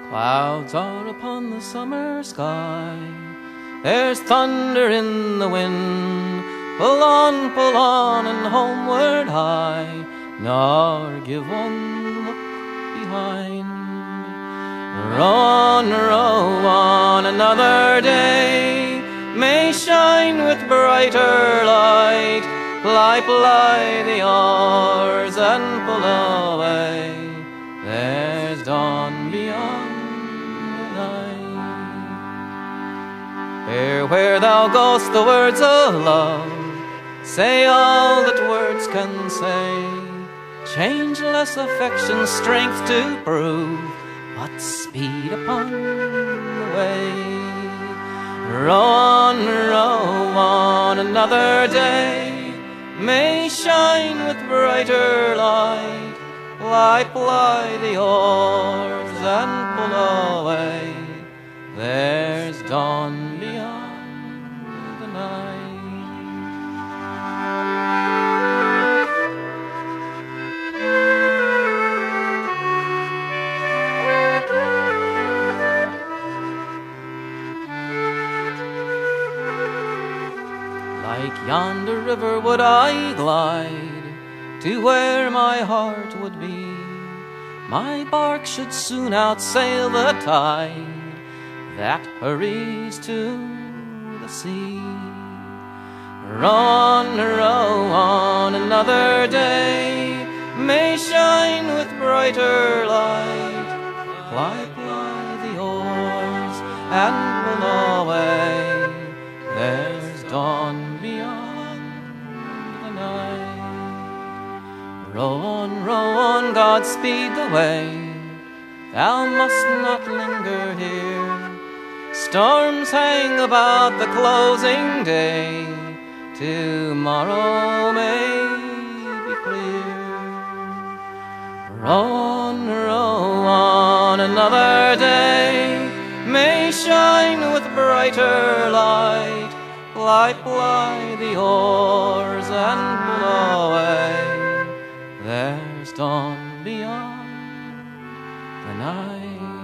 Clouds are upon the summer sky, there's thunder in the wind. Pull on, and homeward hie, nor give one look behind. Row on, row on, another day may shine with brighter light. Ply the oars and pull away, there's dawn beyond the night. Where thou goest, the words of love say all that words can say. Changeless affection's strength to prove, but speed upon the way. Row on, another day may shine with brighter light. Ply the oars and pull away, there's dawn beyond the night. Like yonder river would I glide to where my heart would be. My bark should soon outsail the tide that hurries to the sea. Row on, another day may shine with brighter light. Ply the oars and pull away, there's dawn beyond the night. Row on, God speed the way, thou must not linger here. Storms hang about the closing day, tomorrow may be clear. Row on, another day may shine with brighter light. Ply the oars and pull away, there's dawn beyond the night.